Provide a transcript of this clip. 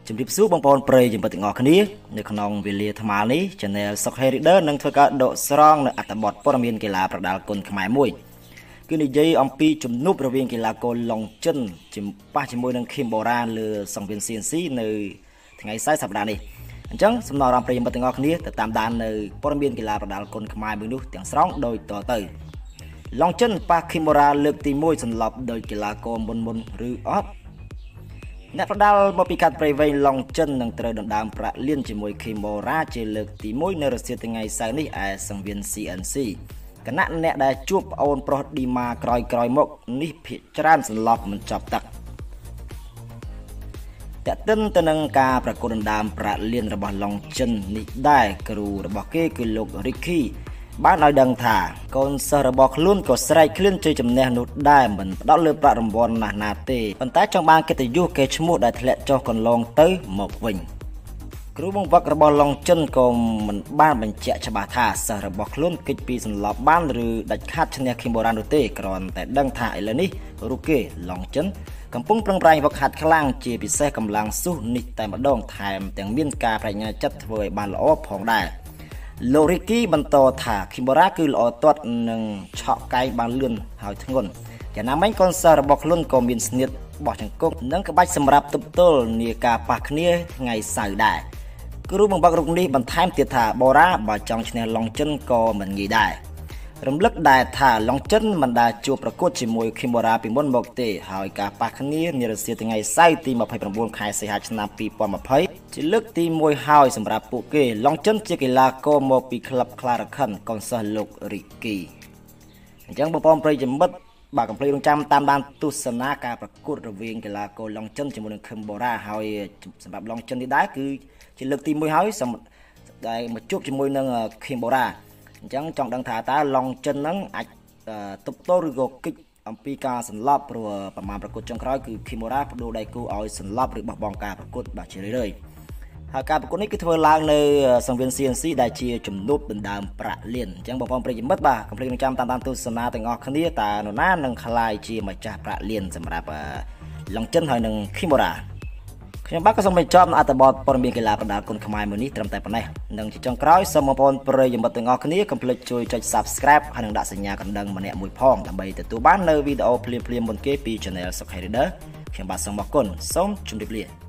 ជំរាបសួរបងប្អូនប្រិយមិត្តទាំងអស់គ្នានៅក្នុងវេលាថ្មនេះ Channel SokhengReader នឹងធ្វើការដកស្រង់នៅអត្ថបទព័ត៌មានកីឡាប្រដាល់គុណខ្មែរមួយគឺនិយាយអំពីជំនួបរវាងកីឡាករឡុងចិនប៉ះជាមួយនឹង Khmer Boxer លើសង្វៀន CNC នៅថ្ងៃសៅរ៍សប្តាហ៍នេះអញ្ចឹងសំណរអារម្មណ៍ប្រិយមិត្តទាំងអស់គ្នាទៅតាមដាននៅព័ត៌មានកីឡាប្រដាល់គុណខ្មែរមួយនោះទាំងស្រុងដោយតទៅឡុងចិនប៉ះ Khmer Boxer លើកទី1សន្លប់ដោយកីឡាករមុនឬអត់អ្នកប្រដាល់មកពីកាត់ព្រៃវែងឡុងចិននឹងត្រូវដណ្ដើមប្រាក់លានជាមួយ Khmer Boxer ជាលើកទី1នៅរសៀលថ្ងៃសៅរ៍នេះឯសង្វៀន CNC គណៈអ្នកដែលជួបប្អូនប្រុសឌីម៉ាក្រោយមកនេះភាគច្រើនសន្លប់មិនចប់ទឹកតែទិនទៅនឹងការប្រកួតដណ្ដើមប្រាក់លានរបស់ឡុងចិននេះដែរគ្រូរបស់គេគឺលោក Ricky បានឲ្យដឹងថាកូនសិស្សរបស់ខ្លួនក៏ស្រែកឃ្លានជ័យជំនះនោះដែរមិនផ្ដោតលើប្រាក់រង្វាន់ណាទេប៉ុន្តែចង់បានកិត្តិយសកេរ្តិ៍ឈ្មោះដែលធ្លាក់ចុះកន្លងទៅមកវិញគ្រូបង្វឹករបស់ឡុងចិនក៏មិនបានបញ្ជាក់ច្បាស់ថាសិស្សរបស់ខ្លួនគេចពីសន្លប់បានឬដាច់ខាតឈ្នះ Khmer Boxer នោះទេគ្រាន់តែដឹងថាឥឡូវនេះរូបគេឡុងចិនកំពុងប្រឹងប្រែងវឹកហាត់ខ្លាំងជាពិសេសកម្លាំងស៊ូសនេះតែម្ដងថែមទាំងមានការបញ្ញាចិត្តធ្វើឲ្យបានល្អផងដែរលោក Ricky បន្តថា Khmer Boxer គឺល្អទាត់និងឆក់កែងបានលឿនហើយធ្ងន់យ៉ាងណាមិញកូនសិស្សរបស់ខ្លួនក៏មានស្នៀតបោះចង្គង់និងក្បាច់សម្រាប់ទប់ទល់នាការប៉ះគ្នាថ្ងៃសៅរ៍ដែរគ្រូបង្វឹករូបនេះបន្ថែមទៀតថា Boxer បើចង់ឈ្នះឡុងចិនក៏មិនងាយដែររំលឹកដែរថាឡុងចិនមិនដែលជួបប្រកួតជាមួយ Khmer Boxer ពីមុនមកទេហើយការប៉ះគ្នានារសៀលថ្ងៃសៅរ៍ទី29ខែសីហាឆ្នាំ2020ជាលើកទី1ហើយសម្រាប់ពួកគេឡុងចិនជាកីឡាករមកពីក្លឹប Clarkson កូនសិស្សលោក Ricky អញ្ចឹងបងប្អូនប្រិយមិត្តបាទកុំភ្លេចរងចាំតាមដានទស្សនាការប្រកួតរវាងកីឡាករឡុងចិនជាមួយនឹង Khmer Boxer ហើយសម្រាប់ឡុងចិននេះដែរគឺជាលើកទី1ហើយដែលមកជួបជាមួយនឹង Khmer Boxer អញ្ចឹងចង់ដឹងថាតើឡុងចិនហ្នឹងអាចទប់ទល់ឬក៏គិតអំពីការសន្លប់ព្រោះប្រមាណប្រកួតចុងក្រោយគឺ Khmer Boxer បដូរដៃគូឲ្យសន្លប់ឬបោះបង់ការប្រកួតបាទជារឿយៗហើយការប្រកួតនេះគឺធ្វើឡើងនៅសង្វៀន CNC ដែលជាជំនួបដណ្ដើមប្រាក់លានអញ្ចឹងបងប្អូនប្រិយមិត្តបាទកុំភ្លេចរងចាំតាមដានទស្សនាទាំងអស់គ្នាតើនរណានឹងក្លាយជាម្ចាស់ប្រាក់លានសម្រាប់ឡុងចិនហើយនឹង Khmer Boxerខ្ញុំបាទក៏សូមបញ្ចប់នៅអត្ថបទព័ត៌មានកីឡាប្រដាល់គុណខ្មែរមួយនេះត្រឹមតែប៉ុណ្ណេះនិងជាចុងក្រោយសូមបងប្អូនប្រិយមិត្តទាំងអស់គ្នាកុំភ្លេចជួយចុច Subscribe ហើយនិងដាក់សញ្ញាកណ្ដឹងម្នាក់មួយផងដើម្បីទទួលបាននៅវីដេអូភ្លាមៗមុនគេពី Channel SokhengReader ខ្ញុំបាទសូមអរគុណសូមជម្រាបលា